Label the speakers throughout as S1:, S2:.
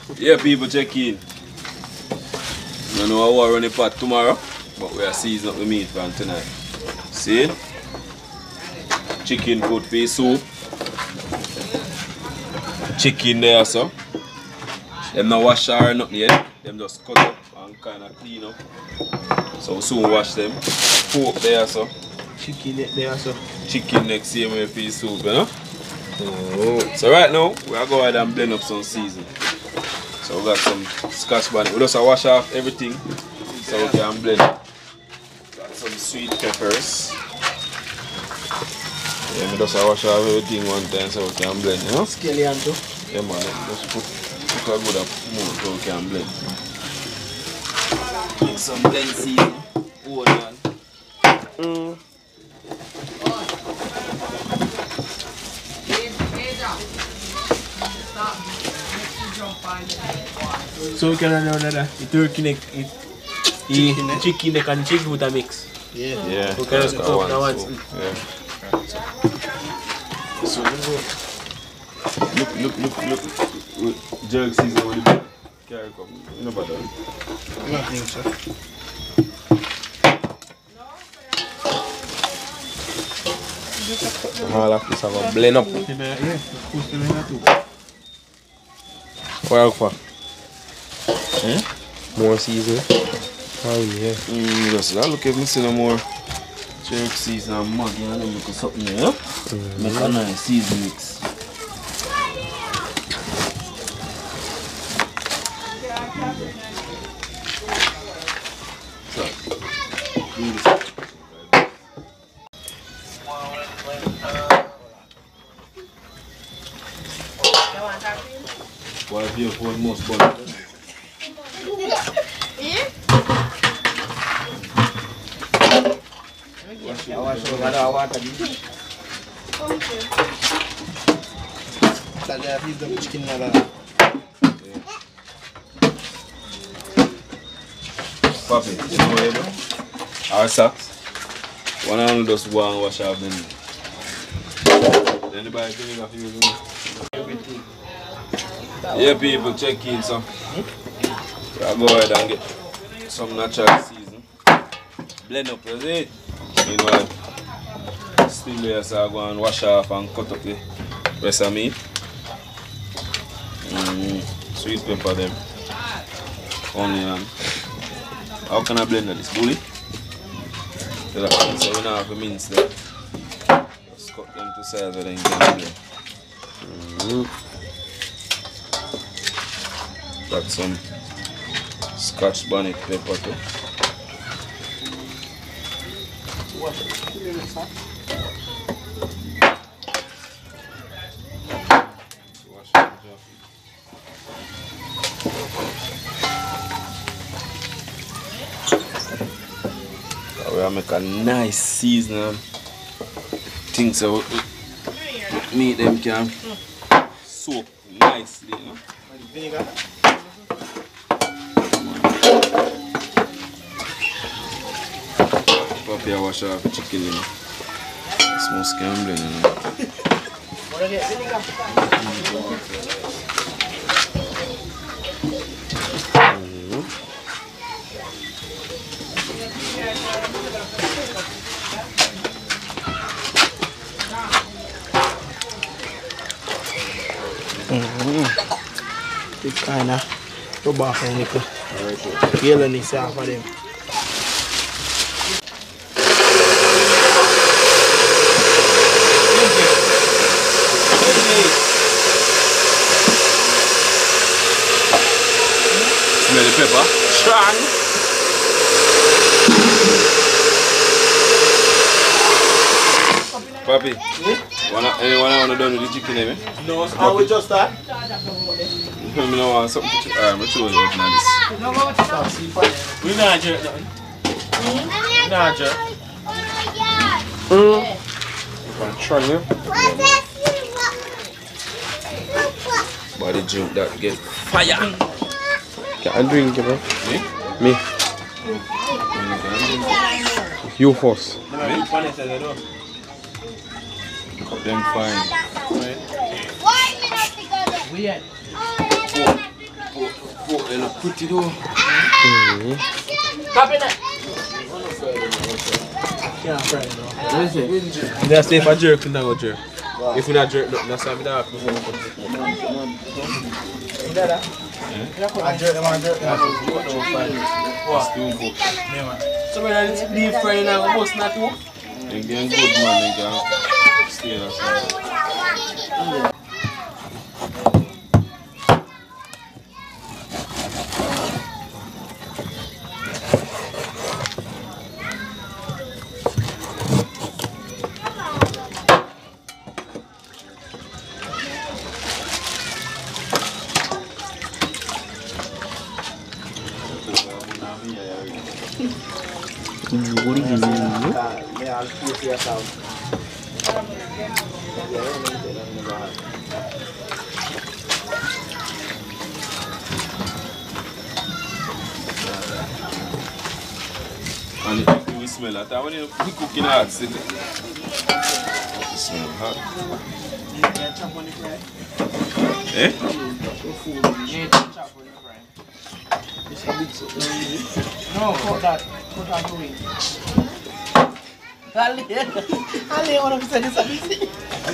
S1: Yeah, people check in. I know how I run the pot tomorrow, but we are seasoning up the meat from tonight. See? Chicken put for soup. Chicken there, so. Them not wash or nothing yet. Them just cut up and kind of clean up. So we soon wash them. Pork there, so.
S2: Chicken there, so.
S1: Chicken next same way for soup, you know? Oh. So right now, we are going ahead and blend up some season. So we got some scotch bonnet. We just wash off everything so we can blend. Got some sweet peppers. Yeah, we just wash off everything one time so we can blend, you know?
S2: Scallion too.
S1: Yeah man, just put a good amount so we can blend. Make some blend season. Hold on.
S2: So we can run the turkey neck, chicken neck and chicken with a mix.
S3: Yeah.
S1: Yeah.
S2: We can just cook that one.
S1: Yeah. So look. Jerk season with the carry cup. No bother.
S3: Nothing, sir.
S4: All of this have a blend up.
S2: Yeah,
S4: What else for? More season. Oh yeah.
S1: Just look if I see no more jerk season and Maggi and then look something there. Make a nice season mix. So, do this. Why have you for most butter?
S3: Chicken
S1: Papi, you know what you do? Our socks. One of them just go and wash off them. Anybody think of using it? Yeah, people, check in so. I'll go ahead and get some natural season. Blend up, you see? Meanwhile, still there, so I'll go and wash off and cut up the rest of meat. Sweet pepper them. Onion. How can I blend this? Bully? So we don't have to mince them. Just cut them to size and then you can blend. Got some scotch bonnet pepper too. We'll make a nice seasoning thing so meat them can soak nicely, you know?
S3: Vinegar.
S1: Papi, I wash off the chicken, you know. Small scambling, you know.
S3: Wanna get vinegar?
S2: It kind of rub off a little. Yellowness off of them.
S1: Smell the pepper? Strong! Papi, anyone want to done with the chicken, eh?
S3: No, how we just that?
S1: I don't want something to alright, I'm sure you open this.
S3: We not jerk nothing. Not jerk.
S4: I'm trying you.
S1: Body drink that get fire.
S4: Can I drink it, bro?
S1: Me?
S4: Me. You first.
S1: Them fine.
S3: We had.
S1: Pork They look pretty though.
S3: Tap in it.
S2: You gotta stay for jerk, you don't go jerk. If you not jerk, that's why I'm not happy.
S3: I jerk them, I jerk them.
S1: It's too good.
S2: So when I leave Friday night, I'm supposed not to.
S1: They get good man, they can stay that side. And it will smell that. When you cook in hot, it smell hot. Eh?
S3: No, cut that. Cut that away. Ali, one of you said this a busy.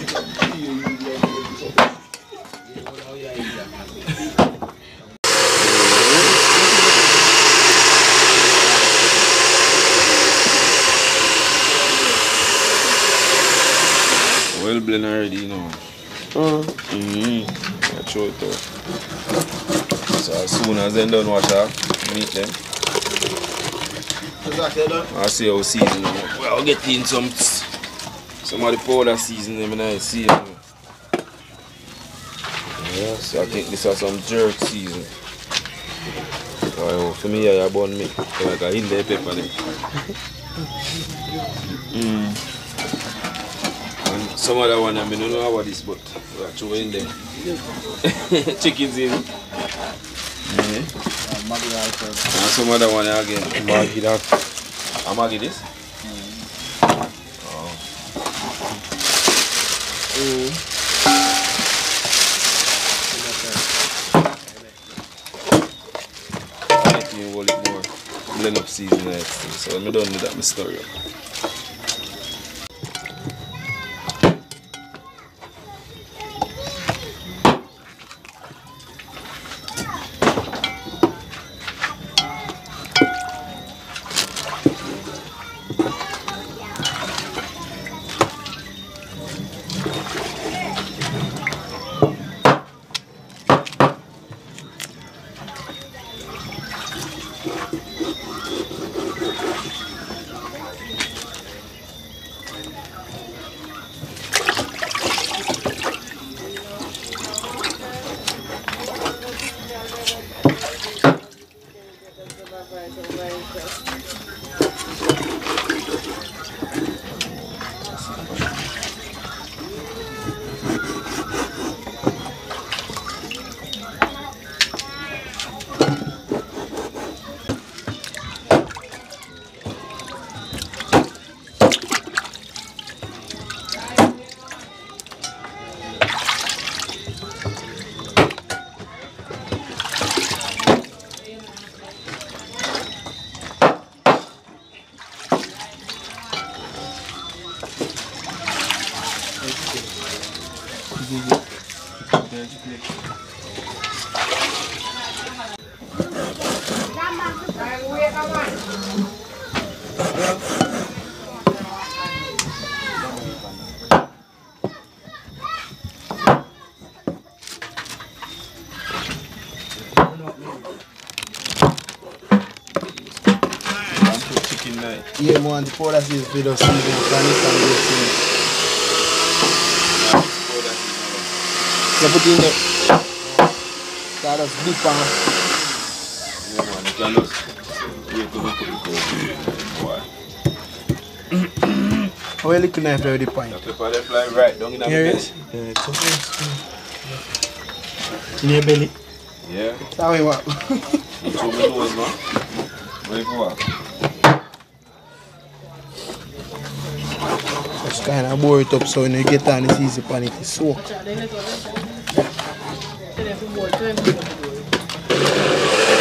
S1: Well blend already, you know. I throw it out. So as soon as they done wash off, meat them. I see how season them. Well, I'll get in some of the powder season them and I see them. Yeah, so I think this is some jerk season. For me, I burn me. Like I hit the pepper them. And some other one, I don't know about this, but we are throwing them. Chickens in. And some other one again.
S4: Maggie that.
S1: I'm Maggie this? I need to hold it more. Blend up season like this. So when I done with that, I stir it up.
S3: Yeah, man, the powder is video season. So put in there. Start us deep on.
S1: Yeah, man, you can just wait till we put the cold.
S3: How are you looking at the point?
S1: The pepper they fly right down in the belly.
S3: Yeah, it's okay. In your belly?
S1: Yeah.
S3: That's how we walk.
S1: You show me nose, man. Where you go?
S3: Just kind of bore it up so when you get on it's easy pan it is soak.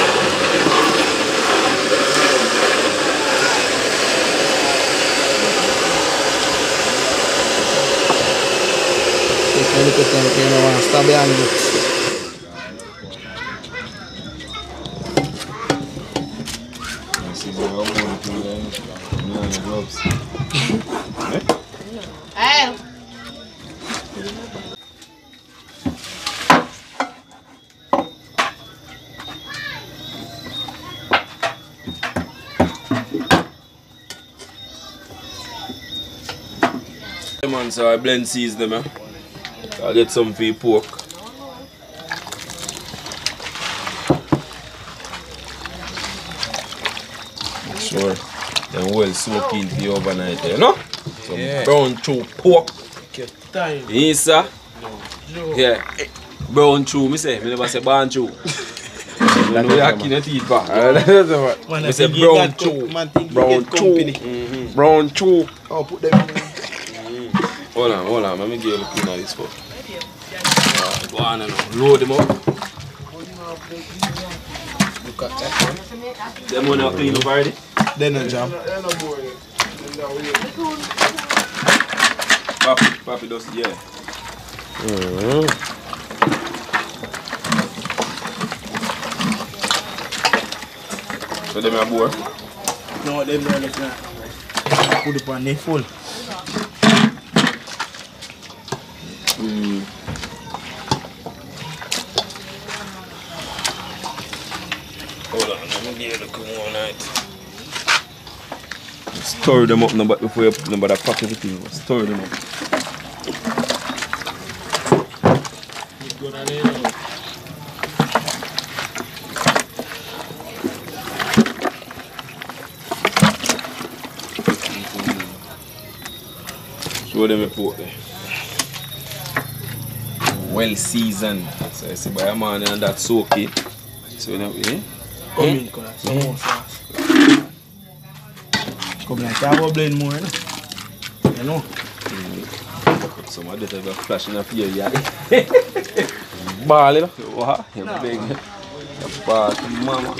S3: your time if you don't want to stab your hand.
S5: Hey.
S1: Yeah, man, so I blend season them. I'll get some for your pork. Make sure they're well soaked in for the overnight, you know? Some brown chew pork.
S2: Time.
S1: Yes, sir. Yeah. Brown chew, me say. Me never say barn chew. You know you're in the teeth back.
S2: Man,
S1: Me say brown chew.
S4: Brown chew. Brown chew.
S3: I'll put them in.
S1: Hold on. Let me get a look at this for. Go on and load them up.
S3: Look at that one.
S1: Them one are clean up already.
S3: Then a jam.
S1: Papi does, yeah. So them are bored.
S3: No, them are like that. Put it on the full.
S1: Hold on, let me get a look one night. Stir them up now, but before you put them, but I pack everything. Stir them up. Show them a pork there. Well seasoned. So I see by a man and that soak it. So you know,
S3: Come in, cause some more sauce. Come like that, will blend more, you know?
S1: some of that have flashing up here, yeah.
S4: Ball, you know?
S1: What? You big. Bad mama.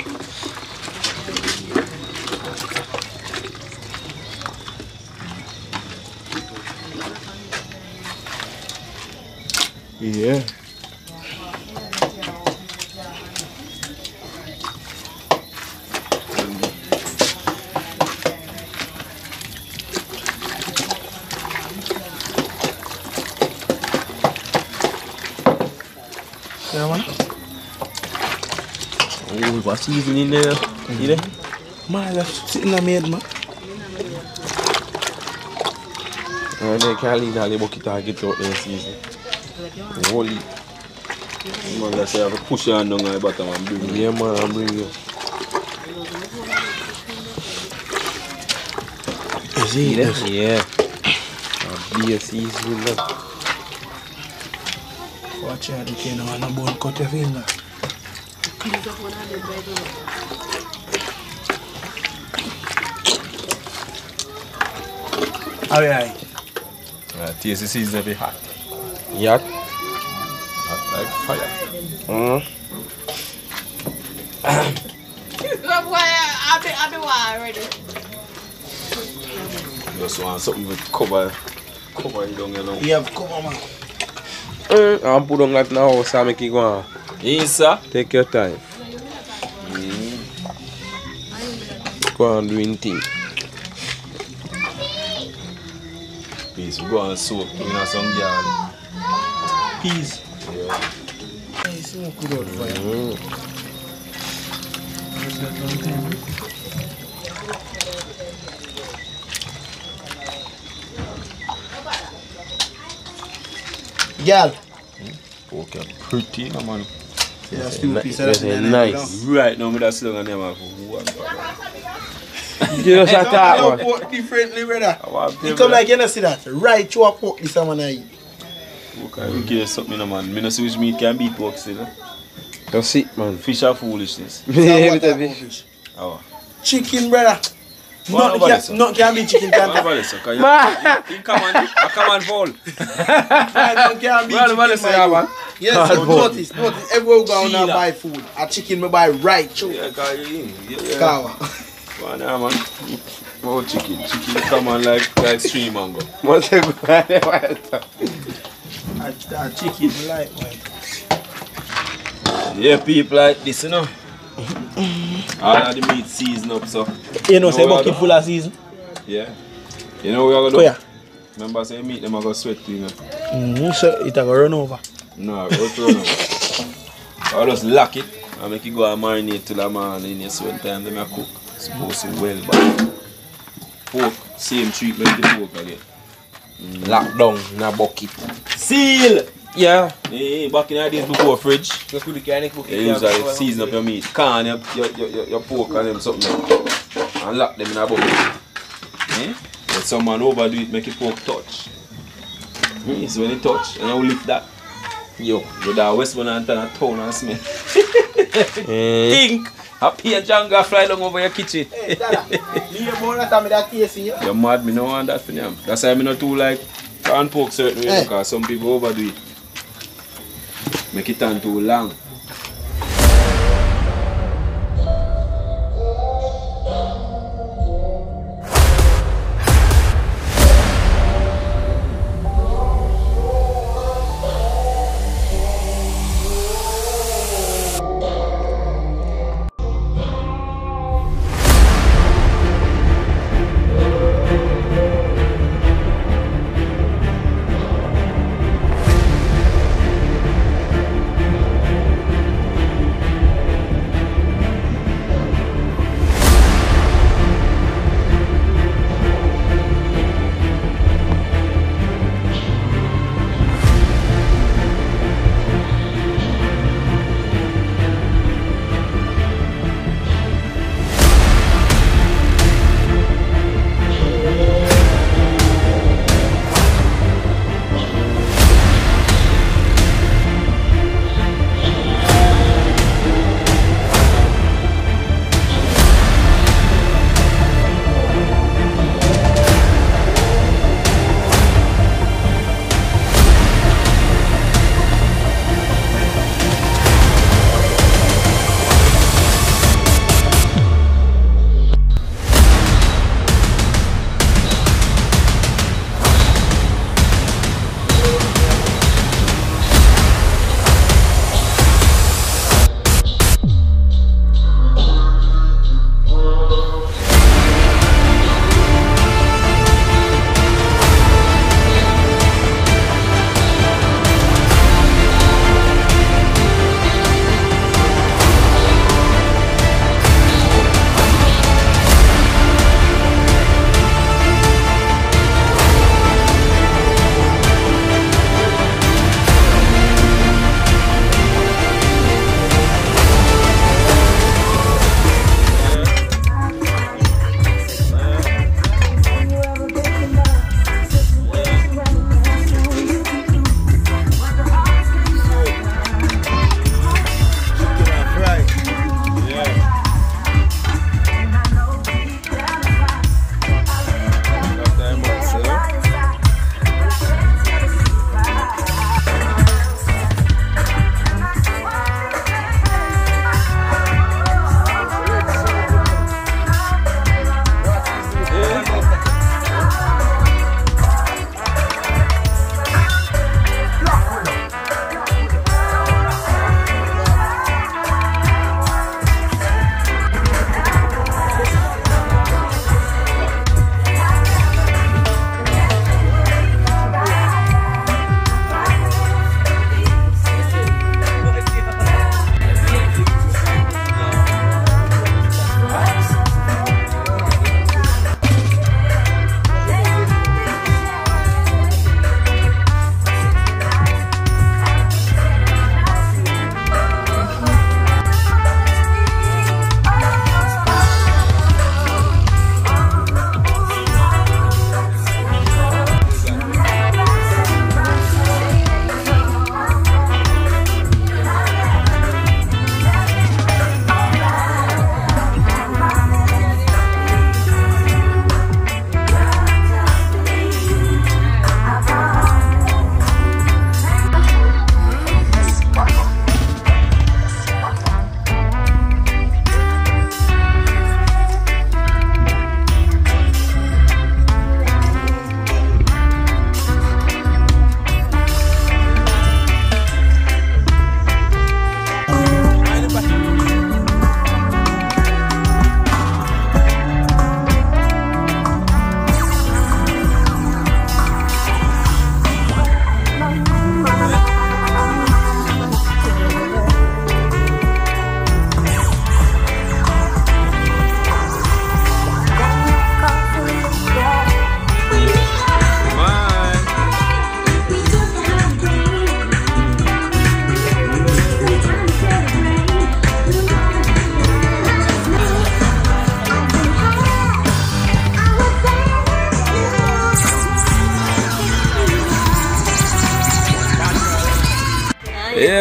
S4: Yeah.
S3: Yeah, man.
S1: Oh, what's even in there? You there?
S3: Man, that's sitting in the maid, man.
S4: And then can't leave all the bucket and get out there season. Holy.
S1: Man, that's say I have to push your hand down at the bottom and bring it.
S4: Yeah, man, I'm bringing you.
S3: Is he there?
S4: Yeah. I'll be a season, man.
S3: Watch out, you can't have no bone cut your finger. Alright.
S1: Taste the season very hot.
S4: Yeah.
S1: Hot like fire.
S5: Good boy, I'll be wild already.
S1: Just want something with cover it down, you know.
S3: You have cover, man.
S4: I'm put on that now, so make it go on.
S1: Yes, sir.
S4: Take your time. Go on doing things.
S1: Please, we go and soak in some garlic.
S3: Peas. Yeah. It's so good out for you. Girl.
S1: Okay, pretty, no man.
S3: That's two pieces.
S4: That's nice.
S1: Right now, with that slogan name of one.
S4: You just attack, man.
S3: Pork differently, brother.
S1: You
S3: You come like you know see that. Right to a pork this one I eat.
S1: Okay, we get something, no man. Me no see which meat can beat pork still.
S4: That's it, man.
S1: Fish are foolishness.
S4: Yeah,
S3: What
S4: with
S3: type
S4: the
S3: of
S4: fish.
S3: fish?
S1: Oh.
S3: Chicken, brother.
S1: What about this, sir?
S3: Not can be chicken. Can't
S1: What about this, sir? Can you come on, fall.
S3: Not can be
S1: What about this,
S3: chicken.
S1: sir,
S3: my
S1: man?
S3: dude. Yes, so notice. Everywhere we go now
S1: Sheila.
S3: buy food. A chicken me buy right. Chow.
S1: Yeah, cause you in. Yeah.
S3: Kawa.
S1: Go on now, man. Oh, chicken. Chicken come on like stream mango.
S4: Must go
S2: A chicken like man.
S1: Yeah, people like this, you know. All of the meat seasoned up, so.
S2: You know, say
S1: what we
S2: bucket
S1: are
S2: full of season.
S1: Yeah. You know what we are
S2: Oh
S1: gonna
S2: yeah.
S1: do? Remember, say meat them are gonna sweat clean.
S2: So it a go run over.
S1: No, what's wrong now? I'll just lock it and make it go and marinate till the morning. You see, one time them a cook. Supposed to well, but pork, same treatment the pork again.
S4: Lock down in a bucket.
S1: Seal!
S4: Yeah.
S1: Hey, back in the days before fridge,
S3: Just put the canic book
S1: you usually season up your meat. Can your pork and them something and lock them in a bucket. Eh? But someone overdo it, make your pork touch. So when it touch, and I will lift that. Yo, with that Westbourne and a town and smell. Think! Happy a Janga fly down over your kitchen.
S2: Hey, Dada, leave your bone that me that case in you.
S1: You're mad, me no want that for them. That's why I'm not too like can pork certain way because some people overdo it. Make it turn too long.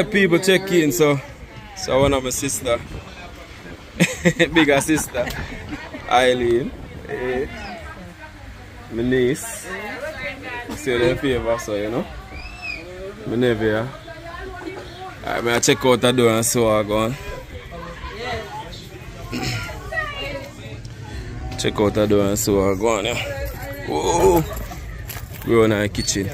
S1: Yeah, people check in, so one of my sister, bigger sister, Eileen, my niece, see them favor, so you know, my nephew. Alright, I check out the door and so I go on. Check out the door and so I go on, yeah. Whoa! We're in the kitchen.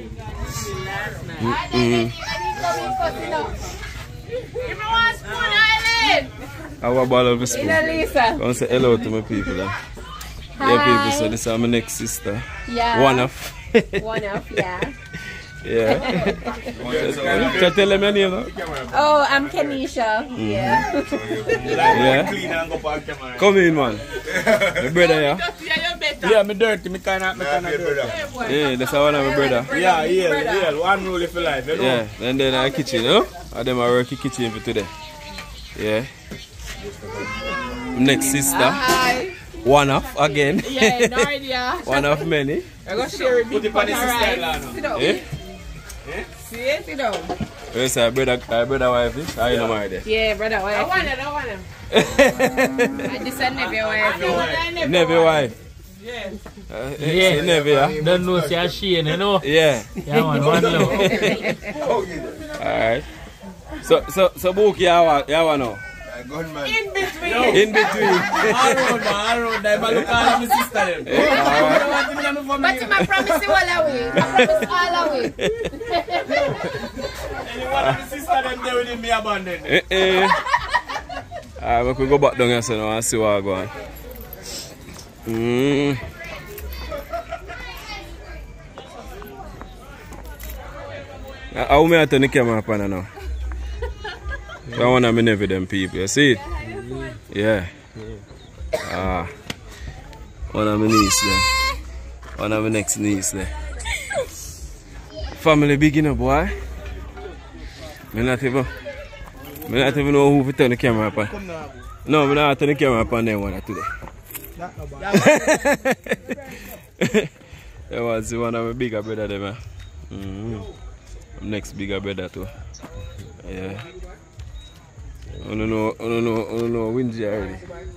S1: I have a bottle of a spoon. I want to say hello to my people. Yeah, people, so this is my next sister.
S5: Yeah.
S1: One of.
S5: One of, yeah.
S1: Yeah. So tell them your name now.
S5: Oh, I'm Kenisha. Yeah.
S1: Yeah. Come in, man. My brother, yeah?
S2: Yeah, me dirty, me kinda dirty.
S1: Yeah, that's one of my brother.
S2: Yeah. One rule for life, you know?
S1: Yeah, and then I kitchen, you know? And then I work in kitchen for today. Yeah. Next sister.
S5: Hi.
S1: One of again.
S5: Yeah, no idea.
S1: One of many.
S5: I'm gonna share it with you. Sit down.
S1: Eh?
S5: See it? Sit down.
S1: Yes, I brother wife is. I know my idea.
S5: Yeah, brother wife. I want him. I just said nephew wife.
S1: Nephew wife.
S5: Yeah.
S1: Yeah. Nephew, yeah?
S2: Don't know, say she, you know?
S1: Yeah.
S2: Yeah, man, one love.
S1: Alright. So book you want now?
S5: In between.
S1: In between.
S2: Around, I'm look at my sister.
S5: But I promise you all away. I promise all away.
S2: One of my sister them there with me abandoned.
S1: Alright, we could go back down here so now and see what going on. How may I turn the camera upon now? I want to never them people, you see it? Yeah. One of my niece there. One of my next niece there. Family big enough, boy. I not even know who to turn the camera upon. No, I don't turn the camera upon them one today. That was one of my bigger brother there, man. Next bigger brother too. Yeah. I don't know Wingy already.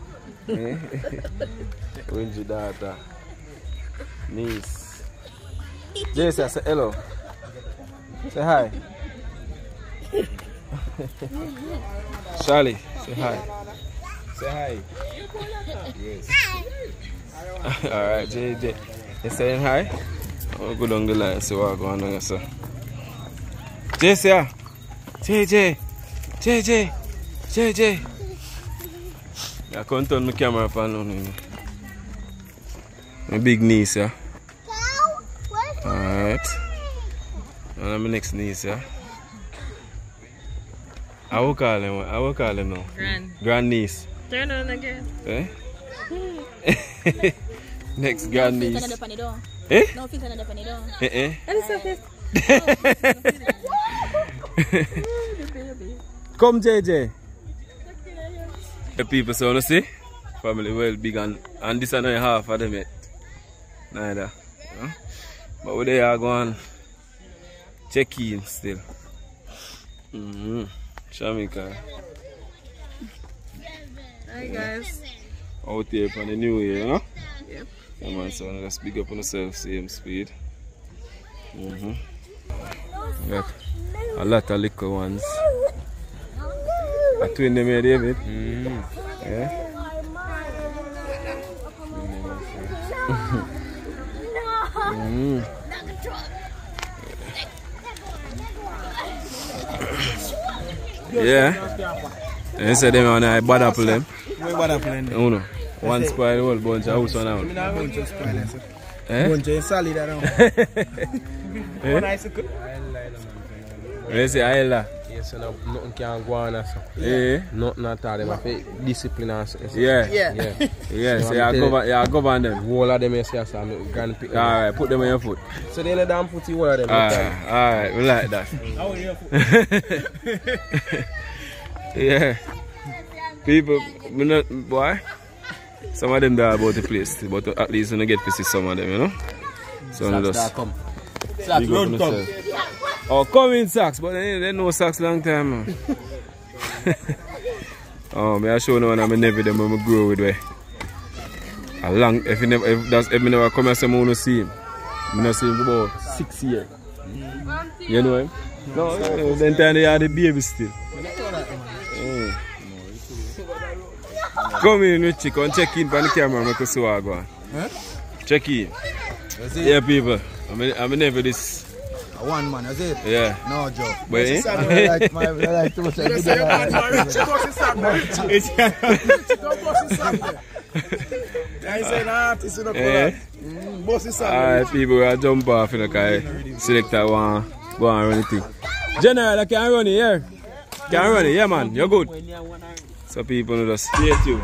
S1: Wingy daughter. Niece. Jason, say hello. Say hi. Charlie, say hi. Say hi. Yes. Alright, JJ. You saying hi? I'll go down the line and see what's going on, sir. JJ. JJ. I can't turn my camera on. My big niece, yeah. Alright. And my next niece, yeah. I will call him now. Grand niece.
S5: Turn on again.
S1: Eh? Next grand niece.
S5: Eh?
S1: No
S5: fix another funny door.
S1: Come JJ. The people so you see? Family well big and this is not half of them yet. Neither. Huh? But we are going check in still. Shamika.
S5: Hi guys.
S1: Out here for the new year, you know?
S5: Yep.
S1: Yeah, man, so let's big up on yourself, same speed. Got a lot of little ones. A twin them here, David. Yeah. Yeah. You say them on a bad apple them.
S3: Bad apple them.
S1: Oh no. One spoil the whole bunch of house on out.
S3: Bunch of spoil.
S1: Bunch
S3: of solid around.
S1: You say Ayla?
S4: Yes, so nothing can go on.
S1: Yeah.
S4: Nothing at all. They have to discipline us.
S1: Yeah. So you govern them.
S4: All of them, yes, I'm grand pick.
S1: Alright, put them on your foot.
S4: So they let them put you all of them.
S1: Alright, we like that.
S3: How are you?
S1: Yeah. People, boy, some of them are about the place, but at least you get to see some of them, you know? So just
S3: Start run come.
S1: Oh, come in socks, but they know socks long time, man. Oh, me I show no one I'm never them when I grow with way. A long if you never come here, someone will see him. I not see him for about 6 years. You know him? No, then time they are the baby still. Come in, Richie, come check in on the camera, make us see what I go on. Huh? Check in. Yeah, people. I'm never this.
S3: One man, is it?
S1: Yeah.
S3: No joke.
S1: But
S3: I like to watch a video.
S1: Alright, people, we are jump off, you know, because selector one go and run the thing. General, I can run it here. Can run it, yeah, man. You're good. So people know just stay tuned.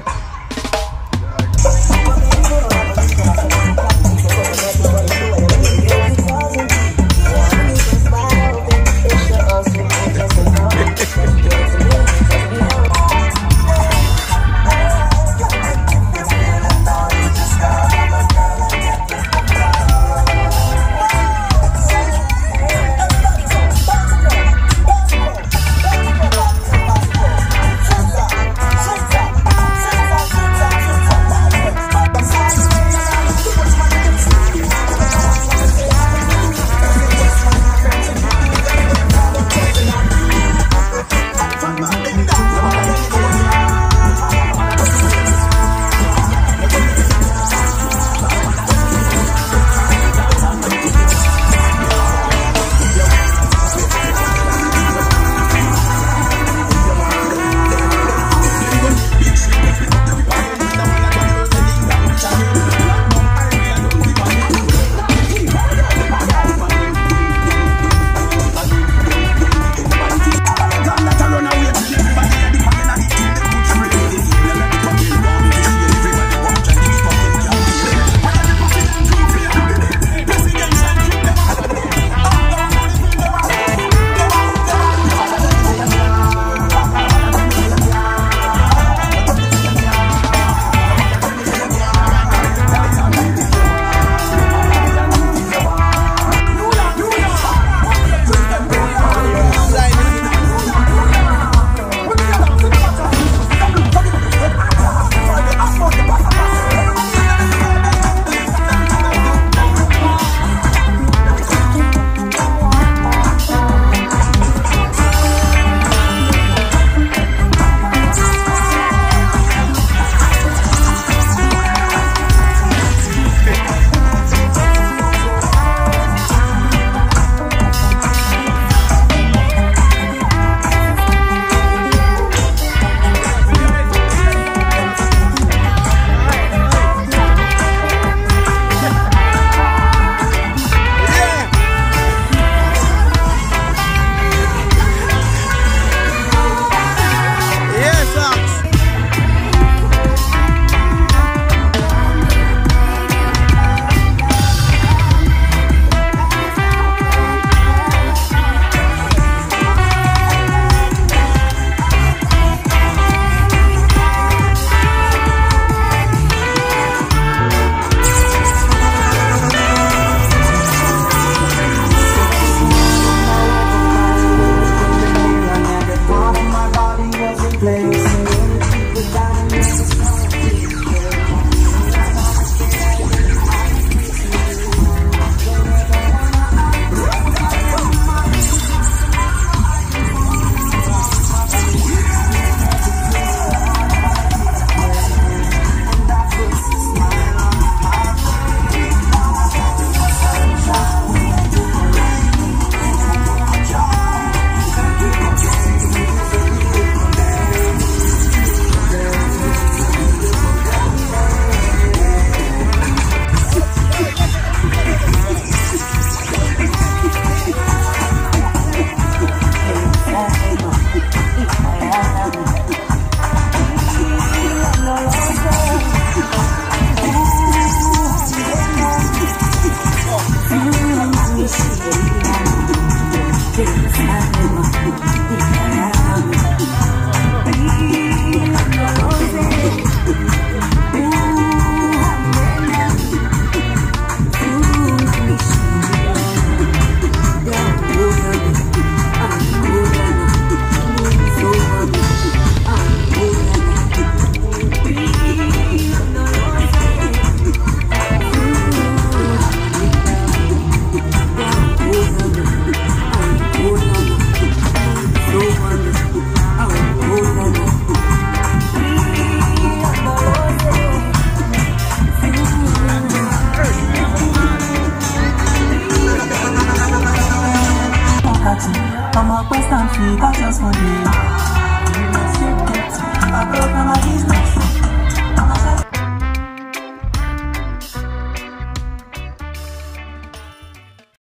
S6: keep, I just want